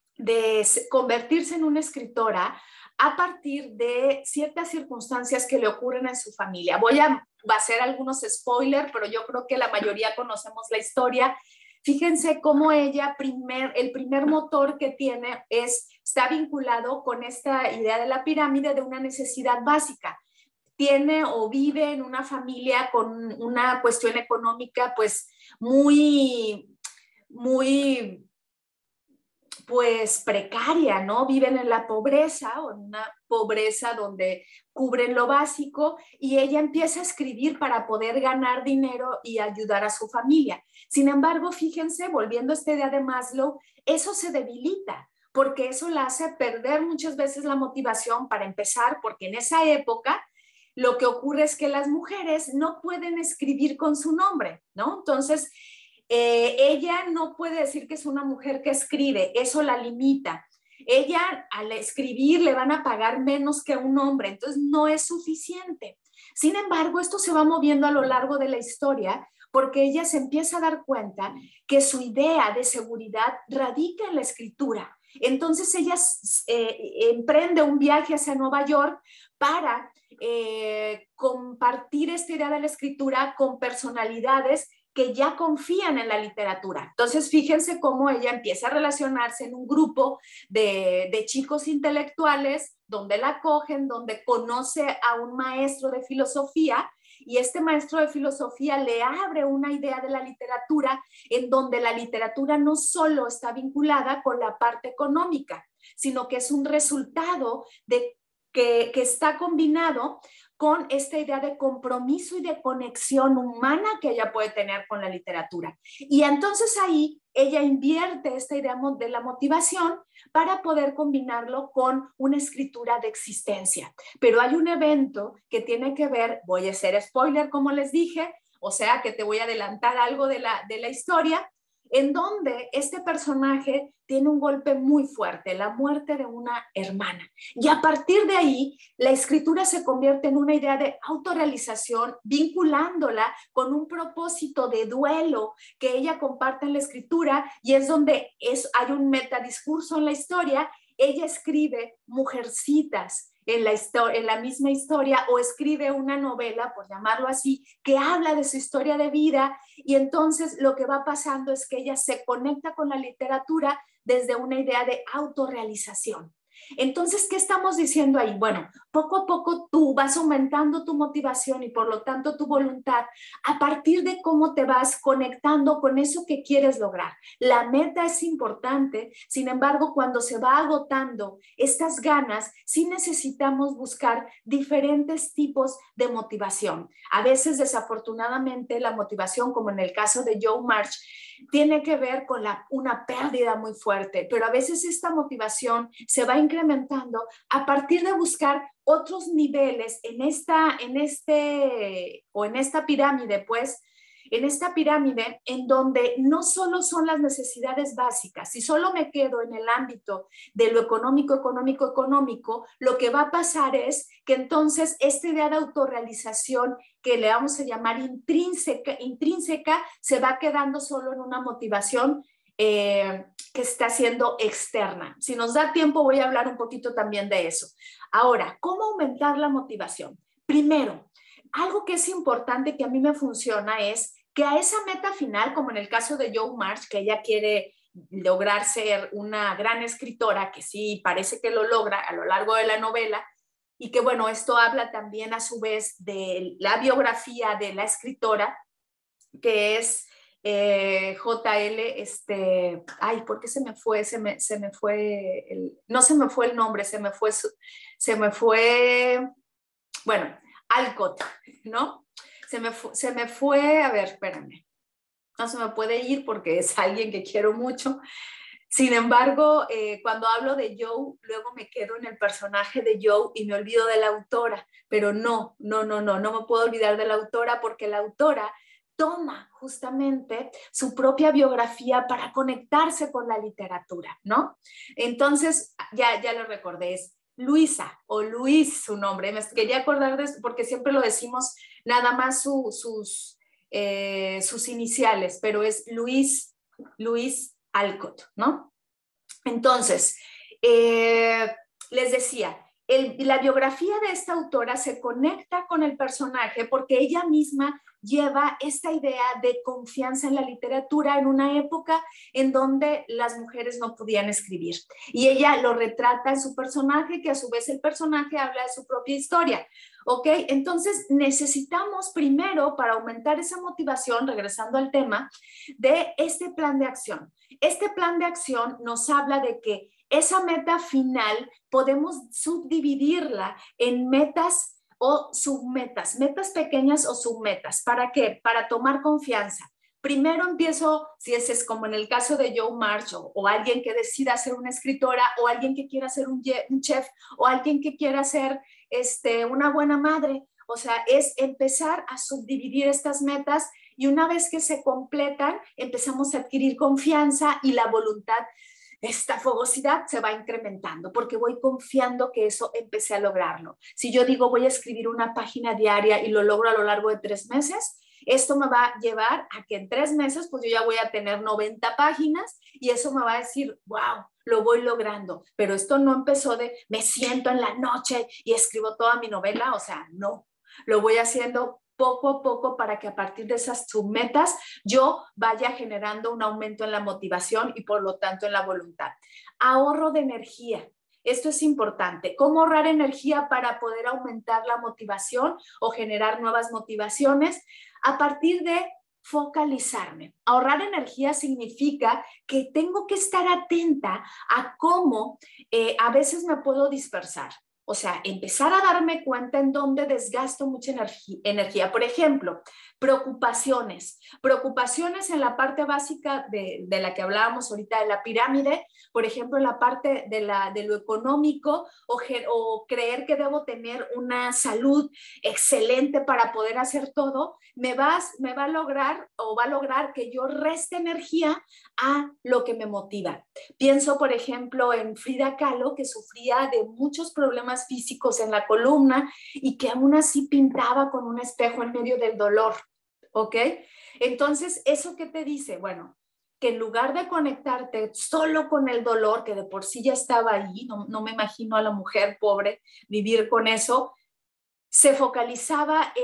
de convertirse en una escritora a partir de ciertas circunstancias que le ocurren en su familia. Voy a hacer algunos spoilers, pero yo creo que la mayoría conocemos la historia. Fíjense cómo ella, el primer motor que tiene está vinculado con esta idea de la pirámide de una necesidad básica. Tiene o vive en una familia con una cuestión económica pues muy, muy pues precaria, ¿no? Viven en la pobreza o en una pobreza donde cubren lo básico y ella empieza a escribir para poder ganar dinero y ayudar a su familia. Sin embargo, fíjense, volviendo a esta idea de Maslow, eso se debilita porque eso la hace perder muchas veces la motivación para empezar, porque en esa época lo que ocurre es que las mujeres no pueden escribir con su nombre, ¿no? Entonces, ella no puede decir que es una mujer que escribe, eso la limita. Ella al escribir le van a pagar menos que a un hombre, entonces no es suficiente. Sin embargo, esto se va moviendo a lo largo de la historia porque ella se empieza a dar cuenta que su idea de seguridad radica en la escritura. Entonces ella emprende un viaje hacia Nueva York para compartir esta idea de la escritura con personalidades que ya confían en la literatura. Entonces, fíjense cómo ella empieza a relacionarse en un grupo de chicos intelectuales, donde la acogen, donde conoce a un maestro de filosofía, y este maestro de filosofía le abre una idea de la literatura en donde la literatura no solo está vinculada con la parte económica, sino que es un resultado de que está combinado con esta idea de compromiso y de conexión humana que ella puede tener con la literatura. Y entonces ahí ella invierte esta idea de la motivación para poder combinarlo con una escritura de existencia. Pero hay un evento que tiene que ver, voy a hacer spoiler como les dije, o sea que te voy a adelantar algo de la historia, en donde este personaje tiene un golpe muy fuerte, la muerte de una hermana. Y a partir de ahí, la escritura se convierte en una idea de autorrealización, vinculándola con un propósito de duelo que ella comparte en la escritura, y es donde hay un metadiscurso en la historia. Ella escribe Mujercitas en la misma historia, o escribe una novela, por llamarlo así, que habla de su historia de vida, y entonces lo que va pasando es que ella se conecta con la literatura desde una idea de autorrealización. Entonces, ¿qué estamos diciendo ahí? Bueno, poco a poco tú vas aumentando tu motivación y por lo tanto tu voluntad a partir de cómo te vas conectando con eso que quieres lograr. La meta es importante, sin embargo, cuando se va agotando estas ganas, sí necesitamos buscar diferentes tipos de motivación. A veces, desafortunadamente, la motivación, como en el caso de Jo March, tiene que ver con una pérdida muy fuerte, pero a veces esta motivación se va incrementando a partir de buscar otros niveles en esta pirámide, pues, en esta pirámide en donde no solo son las necesidades básicas, si solo me quedo en el ámbito de lo económico, lo que va a pasar es que entonces esta idea de autorrealización que le vamos a llamar intrínseca se va quedando solo en una motivación que está siendo externa. Si nos da tiempo voy a hablar un poquito también de eso. Ahora, ¿cómo aumentar la motivación? Primero, algo que es importante que a mí me funciona es que a esa meta final, como en el caso de Jo March, que ella quiere lograr ser una gran escritora, que sí parece que lo logra a lo largo de la novela, y que bueno, esto habla también a su vez de la biografía de la escritora, que es JL, ay, ¿por qué se me fue? No se me fue el nombre, se me fue, bueno, Alcott, ¿no? Se me fue, a ver, espérame, no se me puede ir porque es alguien que quiero mucho. Sin embargo, cuando hablo de Joe, luego me quedo en el personaje de Joe y me olvido de la autora, pero no me puedo olvidar de la autora porque la autora toma justamente su propia biografía para conectarse con la literatura, ¿no? Entonces, ya lo recordé, es Luisa o Luis su nombre, me quería acordar de esto porque siempre lo decimos nada más sus iniciales, pero es Luis Alcott, ¿no? Entonces, les decía, la biografía de esta autora se conecta con el personaje porque ella misma lleva esta idea de confianza en la literatura en una época en donde las mujeres no podían escribir. Y ella lo retrata en su personaje, que a su vez el personaje habla de su propia historia. ¿Ok? Entonces necesitamos primero, para aumentar esa motivación, regresando al tema, de este plan de acción. Este plan de acción nos habla de que esa meta final podemos subdividirla en metas o submetas, metas pequeñas o submetas. ¿Para qué? Para tomar confianza. Primero empiezo, si ese es como en el caso de Jo March, o alguien que decida ser una escritora, o alguien que quiera ser un chef, o alguien que quiera ser una buena madre. O sea, es empezar a subdividir estas metas y una vez que se completan, empezamos a adquirir confianza y la voluntad, esta fogosidad se va incrementando porque voy confiando que eso empecé a lograrlo. Si yo digo voy a escribir una página diaria y lo logro a lo largo de 3 meses, esto me va a llevar a que en 3 meses pues yo ya voy a tener 90 páginas y eso me va a decir, wow, lo voy logrando. Pero esto no empezó de me siento en la noche y escribo toda mi novela, o sea, no. Lo voy haciendo poco a poco para que a partir de esas submetas yo vaya generando un aumento en la motivación y por lo tanto en la voluntad. Ahorro de energía. Esto es importante. ¿Cómo ahorrar energía para poder aumentar la motivación o generar nuevas motivaciones? A partir de focalizarme. Ahorrar energía significa que tengo que estar atenta a cómo a veces me puedo dispersar. O sea, empezar a darme cuenta en dónde desgasto mucha energía. Por ejemplo, preocupaciones. Preocupaciones en la parte básica de la que hablábamos ahorita de la pirámide, por ejemplo, en la parte de lo económico o creer que debo tener una salud excelente para poder hacer todo, me va a lograr o va a lograr que yo reste energía a lo que me motiva. Pienso, por ejemplo, en Frida Kahlo, que sufría de muchos problemas físicos en la columna y que aún así pintaba con un espejo en medio del dolor, ¿ok? Entonces, ¿eso qué te dice? Bueno, que en lugar de conectarte solo con el dolor, que de por sí ya estaba ahí, no me imagino a la mujer pobre vivir con eso, se focalizaba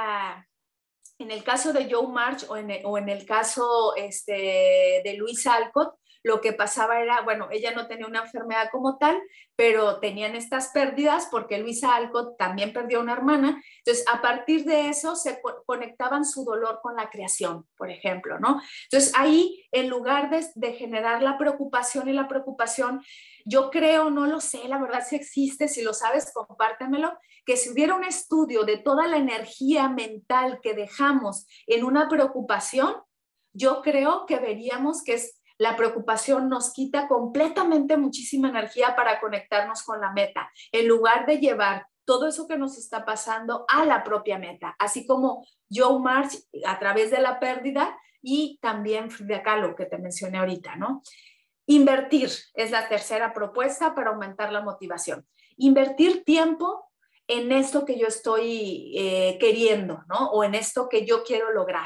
en el caso de Jo March o en el caso de Luisa Alcott, lo que pasaba era, bueno, ella no tenía una enfermedad como tal, pero tenían estas pérdidas porque Luisa Alcott también perdió una hermana. Entonces, a partir de eso se conectaban su dolor con la creación, por ejemplo, ¿no? Entonces, ahí, en lugar de generar la preocupación y la preocupación, yo creo, no lo sé, la verdad si existe, si lo sabes, compártemelo, que si hubiera un estudio de toda la energía mental que dejamos en una preocupación, yo creo que veríamos que la preocupación nos quita completamente muchísima energía para conectarnos con la meta, en lugar de llevar todo eso que nos está pasando a la propia meta, así como Joe March a través de la pérdida y también Frida Kahlo, que te mencioné ahorita, ¿no? Invertir es la tercera propuesta para aumentar la motivación. Invertir tiempo en esto que yo estoy queriendo, ¿no? O en esto que yo quiero lograr.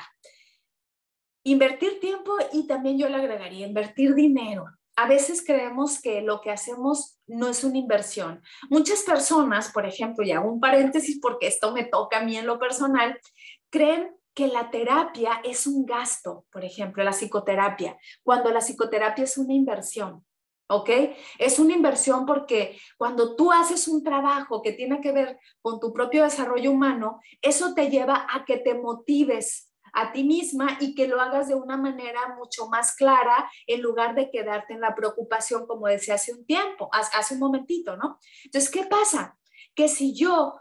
Invertir tiempo y también yo le agregaría invertir dinero. A veces creemos que lo que hacemos no es una inversión. Muchas personas, por ejemplo, y hago un paréntesis porque esto me toca a mí en lo personal, creen que la terapia es un gasto, por ejemplo, la psicoterapia, cuando la psicoterapia es una inversión. ¿Ok? Es una inversión porque cuando tú haces un trabajo que tiene que ver con tu propio desarrollo humano, eso te lleva a que te motives a ti misma y que lo hagas de una manera mucho más clara en lugar de quedarte en la preocupación, como decía hace un tiempo, hace un momentito, ¿no? Entonces, ¿qué pasa? Que si yo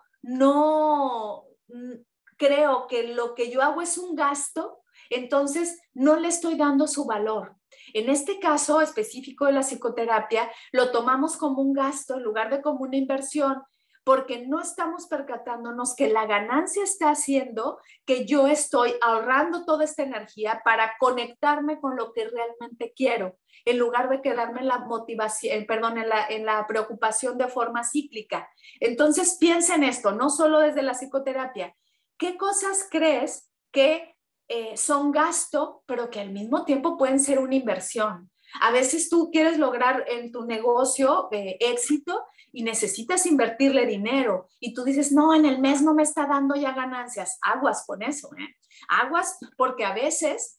no creo que lo que yo hago es un gasto, entonces no le estoy dando su valor. En este caso específico de la psicoterapia, lo tomamos como un gasto en lugar de como una inversión, porque no estamos percatándonos que la ganancia está haciendo que yo estoy ahorrando toda esta energía para conectarme con lo que realmente quiero, en lugar de quedarme en la motivación, en la preocupación de forma cíclica. Entonces piensa en esto, no solo desde la psicoterapia. ¿Qué cosas crees que son gasto, pero que al mismo tiempo pueden ser una inversión? A veces tú quieres lograr en tu negocio éxito y necesitas invertirle dinero y tú dices, no, en el mes no me está dando ya ganancias. Aguas con eso, ¿eh? Aguas, porque a veces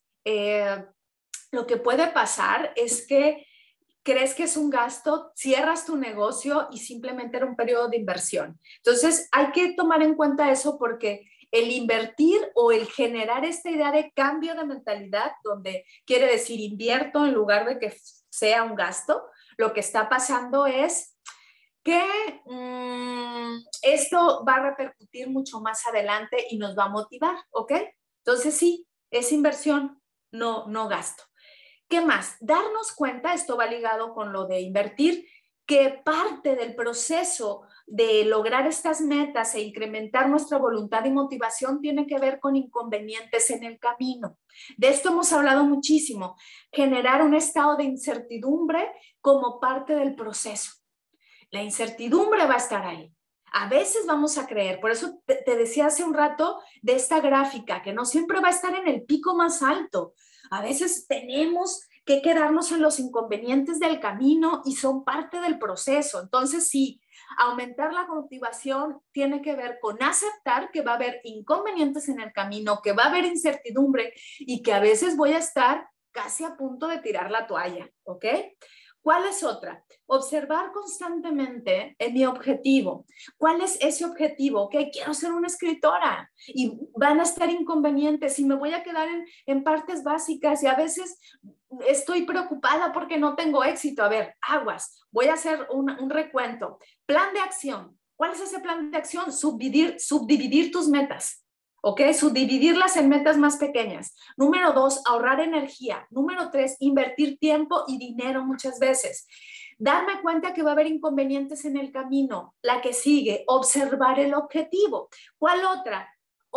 lo que puede pasar es que crees que es un gasto, cierras tu negocio y simplemente era un periodo de inversión. Entonces hay que tomar en cuenta eso porque el invertir o el generar esta idea de cambio de mentalidad, donde quiere decir invierto en lugar de que sea un gasto, lo que está pasando es que esto va a repercutir mucho más adelante y nos va a motivar, ¿ok? Entonces sí, es inversión, no gasto. ¿Qué más? Darnos cuenta, esto va ligado con lo de invertir, que parte del proceso de lograr estas metas e incrementar nuestra voluntad y motivación tiene que ver con inconvenientes en el camino. De esto hemos hablado muchísimo, generar un estado de incertidumbre como parte del proceso. La incertidumbre va a estar ahí. A veces vamos a creer, por eso te decía hace un rato de esta gráfica, que no siempre va a estar en el pico más alto. A veces tenemos que quedarnos en los inconvenientes del camino y son parte del proceso. Entonces, sí, aumentar la motivación tiene que ver con aceptar que va a haber inconvenientes en el camino, que va a haber incertidumbre y que a veces voy a estar casi a punto de tirar la toalla, ¿ok? ¿Cuál es otra? Observar constantemente en mi objetivo. ¿Cuál es ese objetivo? Ok, quiero ser una escritora y van a estar inconvenientes y me voy a quedar en partes básicas y a veces estoy preocupada porque no tengo éxito. A ver, aguas, voy a hacer un recuento. Plan de acción. ¿Cuál es ese plan de acción? Subdividir tus metas. ¿Ok? Subdividirlas en metas más pequeñas. Número 2, ahorrar energía. Número 3, invertir tiempo y dinero muchas veces. Darme cuenta que va a haber inconvenientes en el camino. La que sigue, observar el objetivo. ¿Cuál otra?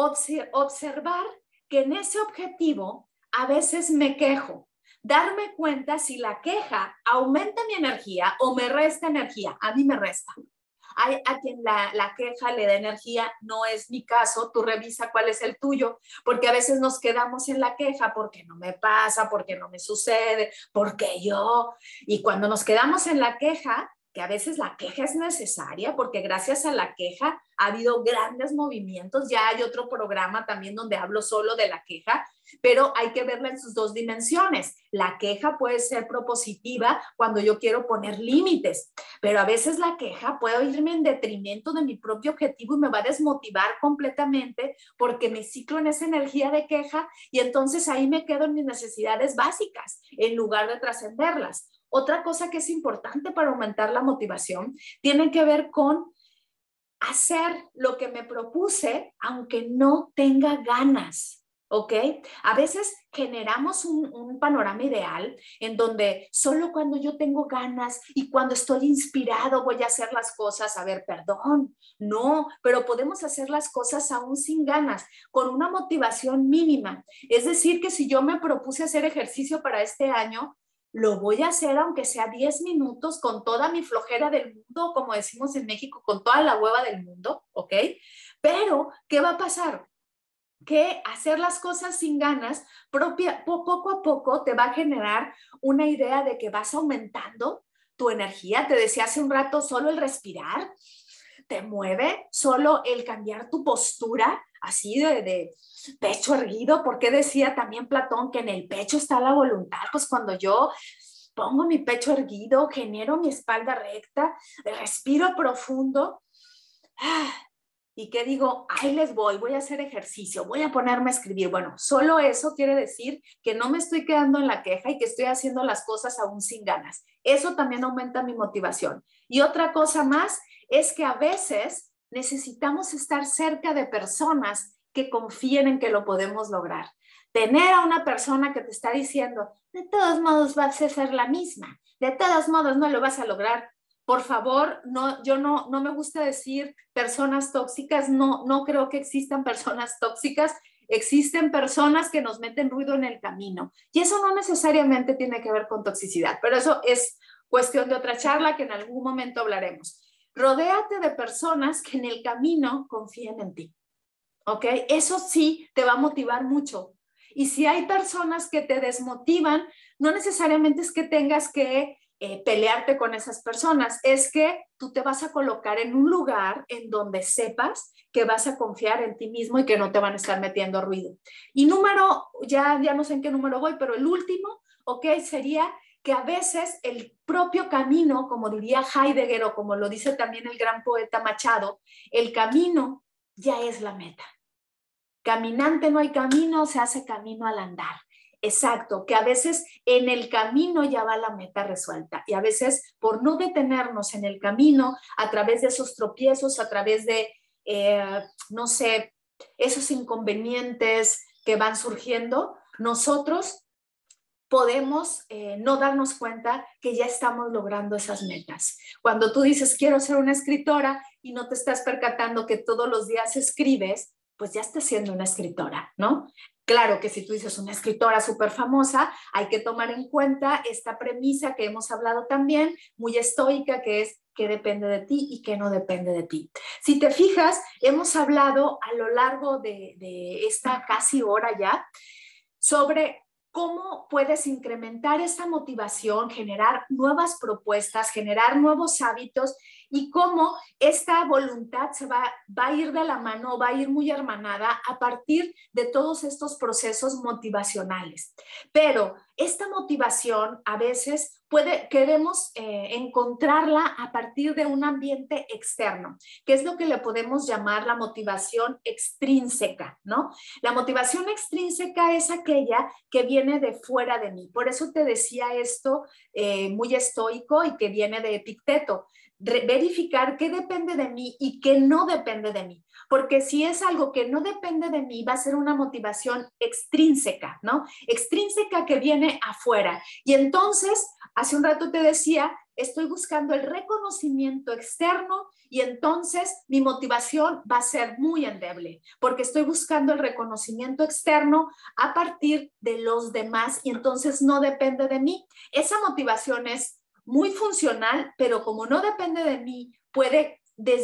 Observar que en ese objetivo a veces me quejo. Darme cuenta si la queja aumenta mi energía o me resta energía. A mí me resta. Hay a quien la queja le da energía, no es mi caso, tú revisa cuál es el tuyo, porque a veces nos quedamos en la queja porque no me pasa, porque no me sucede, porque yo, y cuando nos quedamos en la queja, que a veces la queja es necesaria, porque gracias a la queja ha habido grandes movimientos, ya hay otro programa también donde hablo solo de la queja, pero hay que verla en sus dos dimensiones. La queja puede ser propositiva cuando yo quiero poner límites, pero a veces la queja puede irme en detrimento de mi propio objetivo y me va a desmotivar completamente porque me ciclo en esa energía de queja y entonces ahí me quedo en mis necesidades básicas en lugar de trascenderlas. Otra cosa que es importante para aumentar la motivación tiene que ver con hacer lo que me propuse aunque no tenga ganas. ¿ok? A veces generamos un panorama ideal en donde solo cuando yo tengo ganas y cuando estoy inspirado voy a hacer las cosas. A ver, perdón, no, pero podemos hacer las cosas aún sin ganas, con una motivación mínima. Es decir, que si yo me propuse hacer ejercicio para este año, lo voy a hacer aunque sea 10 minutos con toda mi flojera del mundo, como decimos en México, con toda la hueva del mundo, ¿ok? Pero, ¿qué va a pasar? Que hacer las cosas sin ganas, poco a poco te va a generar una idea de que vas aumentando tu energía. Te decía hace un rato, solo el respirar te mueve, solo el cambiar tu postura, así de pecho erguido, porque decía también Platón que en el pecho está la voluntad. Pues cuando yo pongo mi pecho erguido, genero mi espalda recta, respiro profundo, y que digo, ahí les voy a hacer ejercicio, voy a ponerme a escribir. Bueno, solo eso quiere decir que no me estoy quedando en la queja y que estoy haciendo las cosas aún sin ganas. Eso también aumenta mi motivación. Y otra cosa más es que a veces necesitamos estar cerca de personas que confíen en que lo podemos lograr. Tener a una persona que te está diciendo, de todos modos vas a ser la misma, de todos modos no lo vas a lograr. Por favor, no, yo no me gusta decir personas tóxicas, no creo que existan personas tóxicas, existen personas que nos meten ruido en el camino. Y eso no necesariamente tiene que ver con toxicidad, pero eso es cuestión de otra charla que en algún momento hablaremos. Rodéate de personas que en el camino confíen en ti, ¿ok? Eso sí te va a motivar mucho. Y si hay personas que te desmotivan, no necesariamente es que tengas que pelearte con esas personas, es que tú te vas a colocar en un lugar en donde sepas que vas a confiar en ti mismo y que no te van a estar metiendo ruido. Y ya no sé en qué número voy, pero el último, ¿ok? Sería que a veces el propio camino, como diría Heidegger o como lo dice también el gran poeta Machado, el camino ya es la meta. Caminante no hay camino, se hace camino al andar. Exacto, que a veces en el camino ya va la meta resuelta y a veces por no detenernos en el camino, a través de esos tropiezos, a través de, no sé, esos inconvenientes que van surgiendo, nosotros podemos no darnos cuenta que ya estamos logrando esas metas. Cuando tú dices, quiero ser una escritora y no te estás percatando que todos los días escribes, pues ya estás siendo una escritora, ¿no? Claro que si tú dices una escritora súper famosa, hay que tomar en cuenta esta premisa que hemos hablado también, muy estoica, que es qué depende de ti y qué no depende de ti. Si te fijas, hemos hablado a lo largo de esta casi hora ya sobre cómo puedes incrementar esta motivación, generar nuevas propuestas, generar nuevos hábitos y cómo esta voluntad va a ir de la mano, va a ir muy hermanada a partir de todos estos procesos motivacionales. Pero esta motivación a veces queremos encontrarla a partir de un ambiente externo, que es lo que le podemos llamar la motivación extrínseca, ¿no? La motivación extrínseca es aquella que viene de fuera de mí. Por eso te decía esto muy estoico y que viene de Epicteto. Verificar qué depende de mí y qué no depende de mí. Porque si es algo que no depende de mí, va a ser una motivación extrínseca, ¿no? Extrínseca que viene afuera. Y entonces, hace un rato te decía, estoy buscando el reconocimiento externo y entonces mi motivación va a ser muy endeble, porque estoy buscando el reconocimiento externo a partir de los demás y entonces no depende de mí. Esa motivación es muy funcional, pero como no depende de mí, puede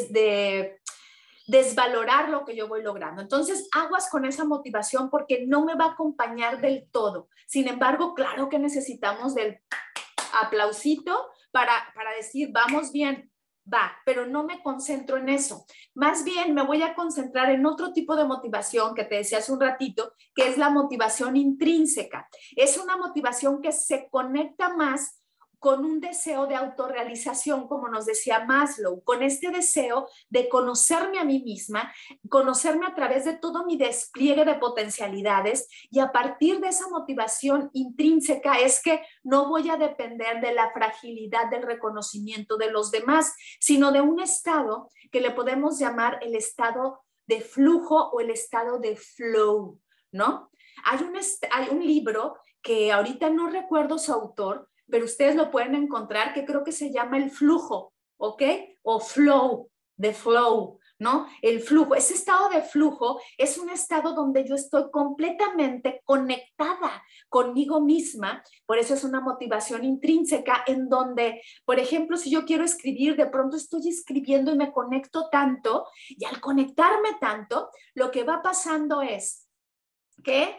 desvalorar lo que yo voy logrando. Entonces, aguas con esa motivación porque no me va a acompañar del todo. Sin embargo, claro que necesitamos del aplausito para decir, vamos bien, va, pero no me concentro en eso. Más bien me voy a concentrar en otro tipo de motivación que te decía hace un ratito, que es la motivación intrínseca. Es una motivación que se conecta más con un deseo de autorrealización, como nos decía Maslow, con este deseo de conocerme a mí misma, conocerme a través de todo mi despliegue de potencialidades y a partir de esa motivación intrínseca es que no voy a depender de la fragilidad del reconocimiento de los demás, sino de un estado que le podemos llamar el estado de flujo o el estado de flow, ¿no? Hay un libro que ahorita no recuerdo su autor, pero ustedes lo pueden encontrar, que creo que se llama El Flujo, ¿ok? O Flow, de Flow, ¿no? El flujo, ese estado de flujo es un estado donde yo estoy completamente conectada conmigo misma, por eso es una motivación intrínseca en donde, por ejemplo, si yo quiero escribir, de pronto estoy escribiendo y me conecto tanto, y al conectarme tanto, lo que va pasando es que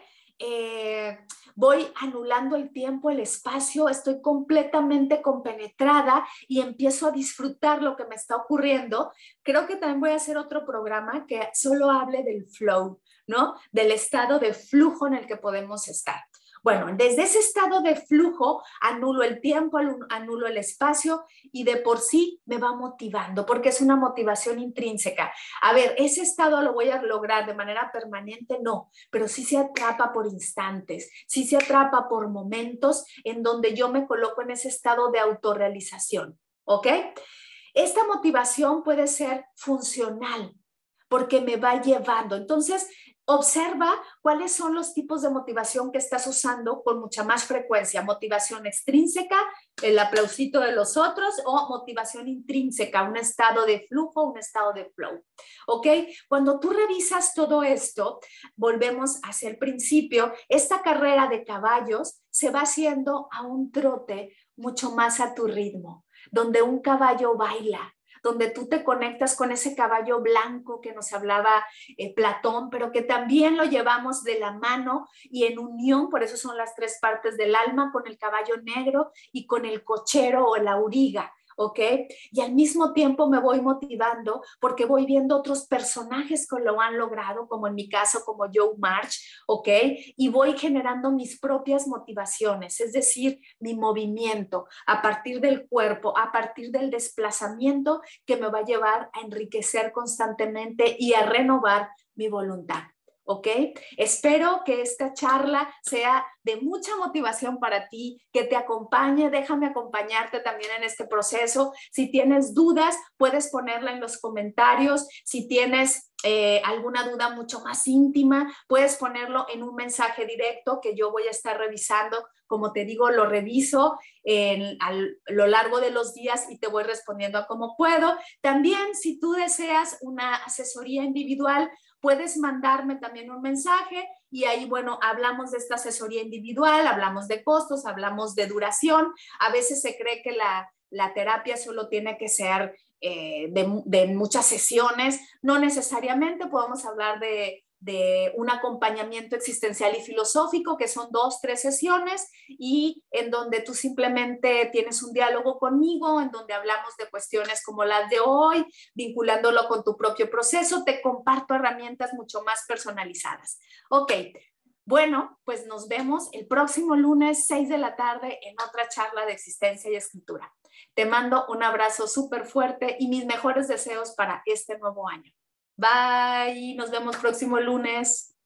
voy anulando el tiempo, el espacio, estoy completamente compenetrada y empiezo a disfrutar lo que me está ocurriendo. Creo que también voy a hacer otro programa que solo hable del flow, ¿no? Del estado de flujo en el que podemos estar. Bueno, desde ese estado de flujo anulo el tiempo, anulo el espacio y de por sí me va motivando porque es una motivación intrínseca. A ver, ese estado lo voy a lograr de manera permanente, no, pero sí se atrapa por instantes, sí se atrapa por momentos en donde yo me coloco en ese estado de autorrealización, ¿ok? Esta motivación puede ser funcional porque me va llevando. Entonces, observa cuáles son los tipos de motivación que estás usando con mucha más frecuencia. Motivación extrínseca, el aplausito de los otros, o motivación intrínseca, un estado de flujo, un estado de flow. ¿Ok? Cuando tú revisas todo esto, volvemos hacia el principio, esta carrera de caballos se va haciendo a un trote mucho más a tu ritmo, donde un caballo baila, donde tú te conectas con ese caballo blanco que nos hablaba Platón, pero que también lo llevamos de la mano y en unión, por eso son las tres partes del alma, con el caballo negro y con el cochero o el auriga. ¿Ok? Y al mismo tiempo me voy motivando porque voy viendo otros personajes que lo han logrado, como en mi caso, como Joe March, ¿ok? Y voy generando mis propias motivaciones, es decir, mi movimiento a partir del cuerpo, a partir del desplazamiento que me va a llevar a enriquecer constantemente y a renovar mi voluntad. ¿Ok? Espero que esta charla sea de mucha motivación para ti, que te acompañe. Déjame acompañarte también en este proceso. Si tienes dudas, puedes ponerla en los comentarios. Si tienes alguna duda mucho más íntima, puedes ponerlo en un mensaje directo que yo voy a estar revisando. Como te digo, lo reviso a lo largo de los días y te voy respondiendo a como puedo. También, si tú deseas una asesoría individual, puedes mandarme también un mensaje y ahí, bueno, hablamos de esta asesoría individual, hablamos de costos, hablamos de duración. A veces se cree que la terapia solo tiene que ser de muchas sesiones. No necesariamente, podemos hablar de un acompañamiento existencial y filosófico, que son 2, 3 sesiones, y en donde tú simplemente tienes un diálogo conmigo, en donde hablamos de cuestiones como las de hoy, vinculándolo con tu propio proceso, te comparto herramientas mucho más personalizadas. Ok, bueno, pues nos vemos el próximo lunes, 6 de la tarde, en otra charla de existencia y escritura. Te mando un abrazo súper fuerte y mis mejores deseos para este nuevo año. Bye, nos vemos próximo lunes.